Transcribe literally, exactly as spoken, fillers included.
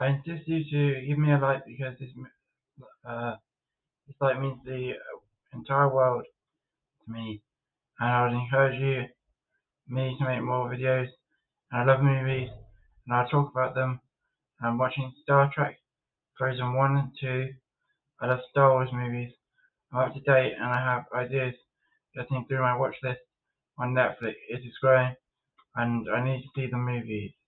I insist you to give me a like because this uh this like means the entire world to me, and I would encourage you me to make more videos. And I love movies, and I'll talk about them. I'm watching Star Trek, Frozen one and two. I love Star Wars movies. I'm up to date, and I have ideas getting through my watch list on Netflix. It is growing, and I need to see the movies.